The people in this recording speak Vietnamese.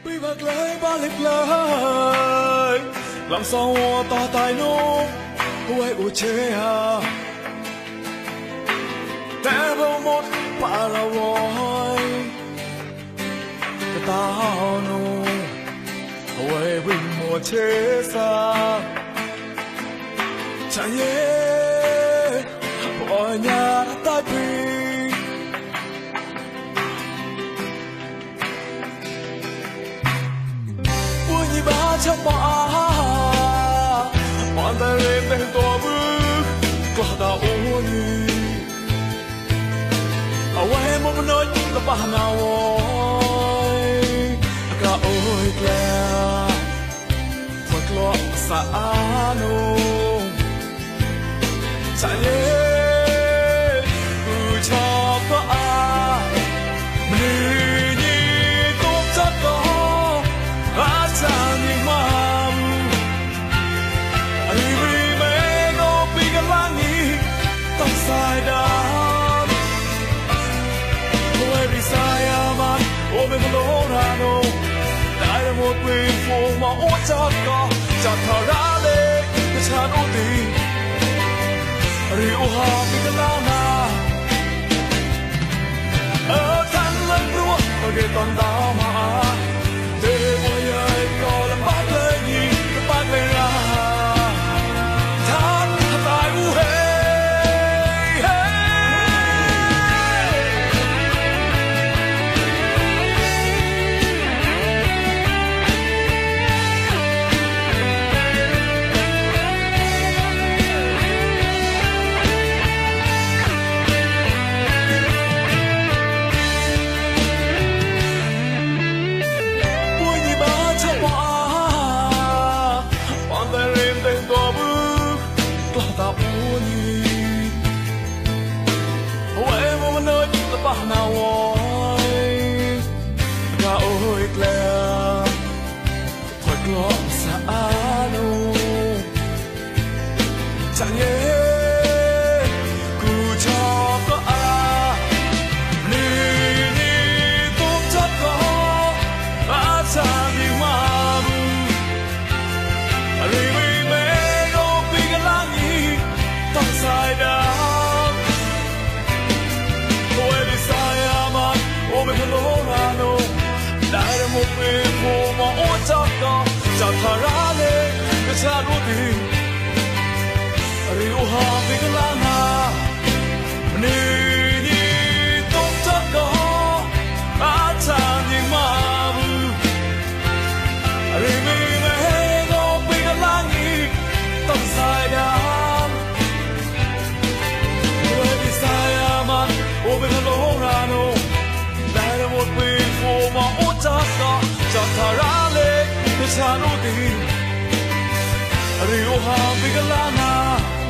Bị bạc lấy ba lịch lời làm sao ta tài nô huệ u chế à té vào một bà là vội ta nô huệ bình một chế xa chẳng nhé mọi nhà đã tai bị ba chắc ba hoàn tay lên bên tua bước qua ta uống đi ở quê một nơi là ba nào ôi cả ôi kìa thật lo xa nung chẳng nhé cứ cho có ai mình như tốt chắc có sai đắm ôi vì sai aman ôi bên lỗ ra nô đại là một quyền phù mà ôi chắc có chặt thở ra lệ để chán ôi tình rượu hò vì cái lao na ở thang lưng rùa ở ghế toàn đau mà để ôi ơi có làm bác lên nhỉ bác lên ra than tại u hê nào ôi cả ôi kìa thật lo xa nô chẳng nhé cứ cho có ai ni tốt chắc có cha đi mà vì mẹ đâu vì cái lang gì tóc dài đã mình lỗ ra nô đại là một người phụ mà ôi chắc có chẳng thà ra lệ cái cha đua tình rượu hò vì cái lang hà ni tốt chắc có cha nhưng mà vì mẹ đâu vì cái lang gì tóc dài đám vì sai aman ôi mình lỗ ra nô một quyền phù mà út chắc có chẳng thà ra lệ để cha nô tình rượu hò vì cái lá na